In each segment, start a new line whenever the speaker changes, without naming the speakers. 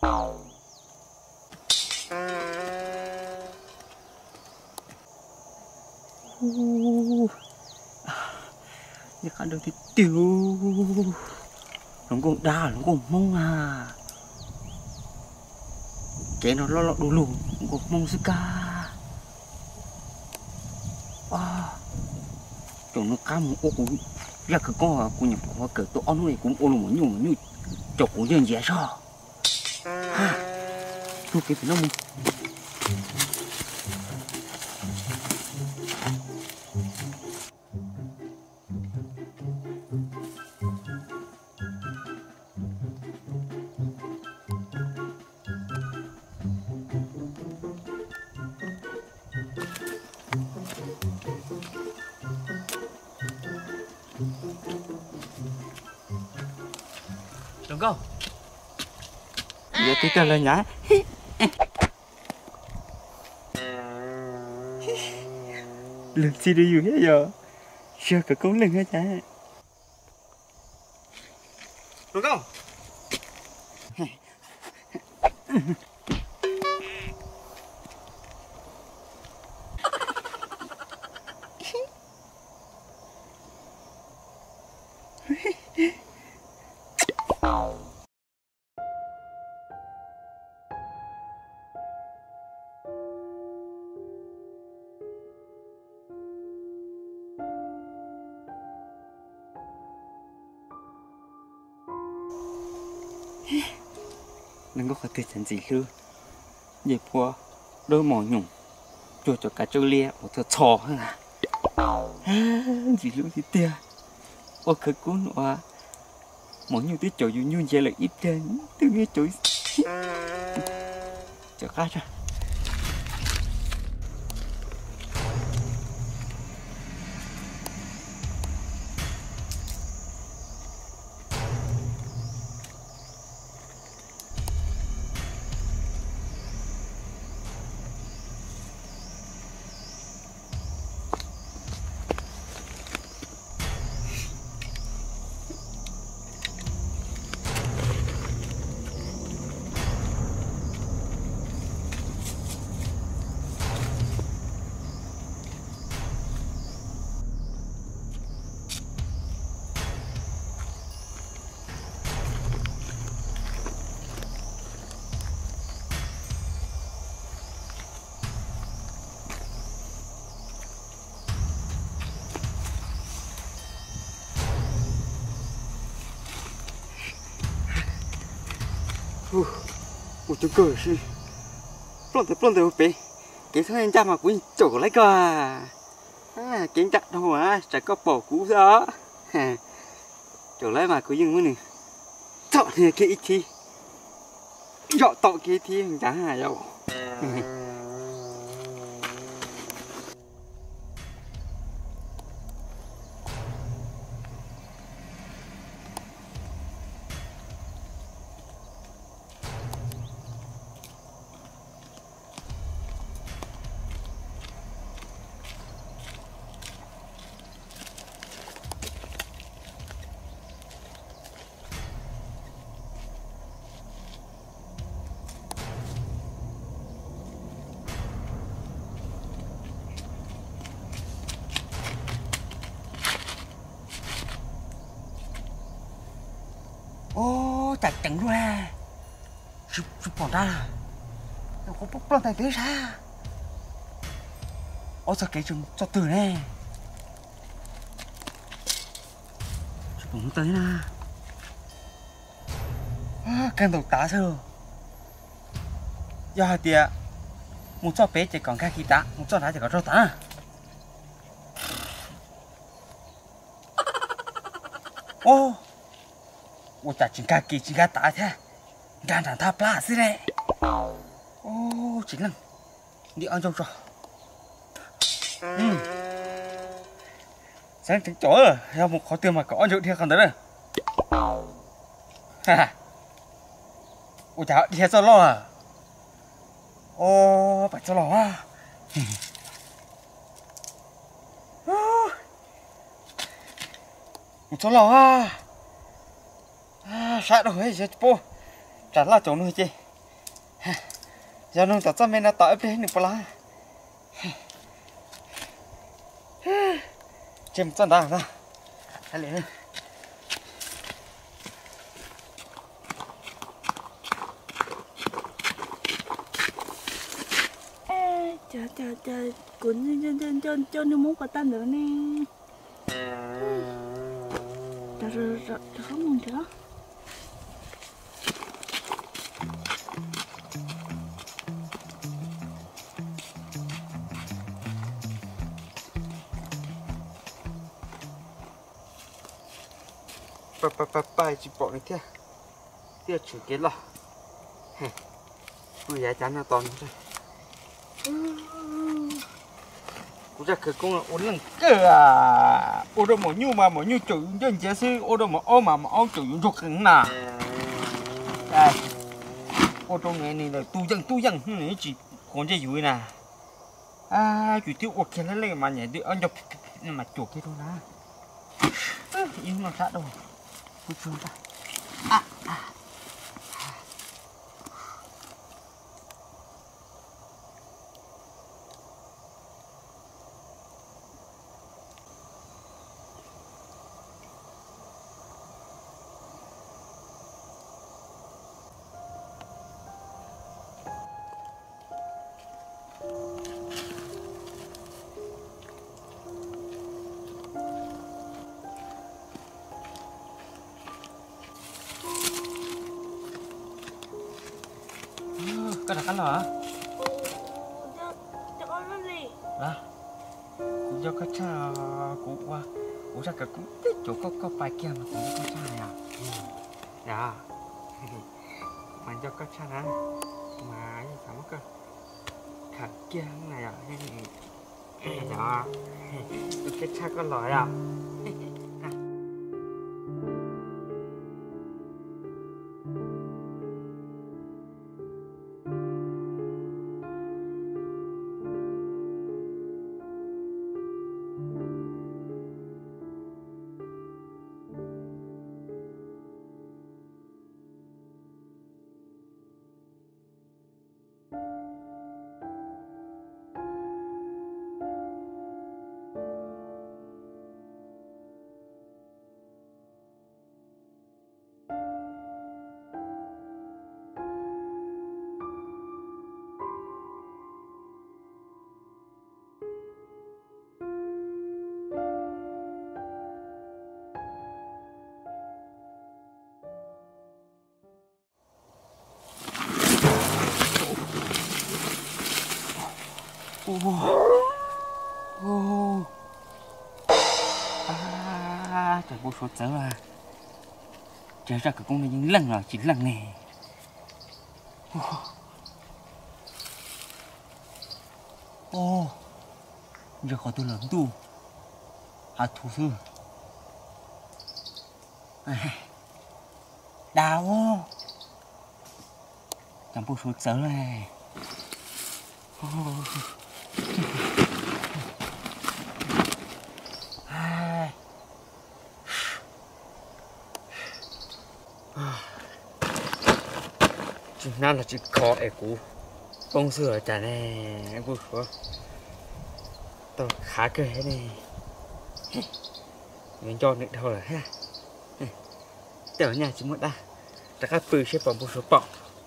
Giờ khăn được thì tiêu nó cũng đa nó cũng mong à cái nó lo đủ lù nó cũng mong sức ca chúng nó cá một ô cũng ra cái con của nhập của cái tổ ăn này cũng ô lù như chọc của dân dễ sao ha tôi kịp nó không
Đừng không?
giờ tí cho lên nhá lần gì đi dù hết giờ chưa cả cũng lần hết chả
Đừng không?
đừng có khởi thể chẳng gì nữa vậy qua đôi mỏ nhung cho cả châu lia một thợ trò hơn à gì lúc thì tia ô khởi cuốn hoa mỗi nhiều tí chỗ dù như vậy là ít trên tôi nghe chửi cho cá ra ủa chú cười gì plon tới bé cái thứ anh cha mà cũng chỗ lấy cơ kiến chặt đâu mà chả có bỏ cú đó chỗ lấy mà cứ dừng mới nè chọn thì cái ít thi dọ tọ cái thi chả hài đâu ô chặt chẳng ra chụp bỏ ra nó có bốc lên tay tới ra ô sao cái chúng cho từ này chụp bóng tới na cái đầu tá sơ giờ thì một cho bé chỉ còn cái khí tá một cho nó chỉ có rau tá ô我打真卡机真卡打他，干让他plass嘞。哦，真冷，你按照说。sáng trứng chó rồi, ra một khó tiêu mà có nhiều thiệt không đấy. Ha. Ủa cháu đi cho lo à? Ô, phải cho lo à? Cho lo à? Sát rồi hết chứ bố. Chả là chỗ nữa chứ. giờ nó tao mình đã tỏi bên được pala chim chân đá ra hay liền
trời cuốn cho nó muốn quả tan nữa nè rồi không muốn thế đó
pa chỉ bỏ này thế tiếc chửi cái lọ bây giờ chán nó toàn rồi cũng ra cái con uốn lần cơ à ô đâu mà nhu chủ dân chế sư ô đâu mà ô mà ô chủ ruột cứng nà đây ô trong này này là tu dân này chỉ còn chơi vui nè à chủ tiêu ô kia lên mà nhảy đi ăn chụp mà chuột kia thôi nè yêu nó sát đâu cứ chơi ta cái là cái lò
cho con nó gì
đó cũng cho cái cha cũng qua cũng ra cái cũng biết chỗ có bài kia mà cũng có cha này à dạ mà cho cái cha này mà như sao cái khả kia này à dạ cái cha có loại à trời bố số tớ à trời ra cái con này những lần rồi chỉ lần này giờ khỏi tôi lớn tu thủ sư đào chẳng bố số tớ này chỉ nào là chỉ có ai cũ bông sữa chả này bố số tao khá cười hết này mình cho nịnh thôi ha tiểu nhà chỉ một đa ta các bự sẽ bỏ bố số bỏ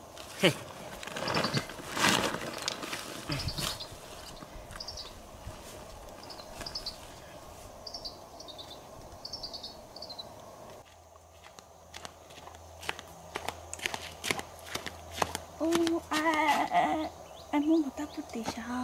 anh muốn một tách chút tí sao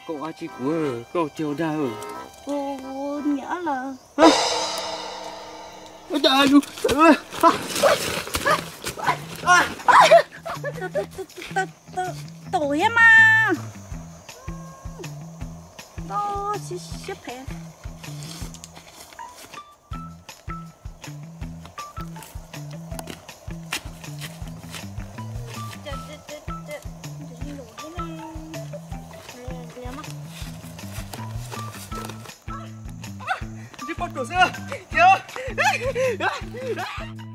cô ai chỉ của cô chiều đâu
cô nhớ là
ôi trời ơi
tội em à đó xếp hè
Chứ con đồ xưa. Kìa.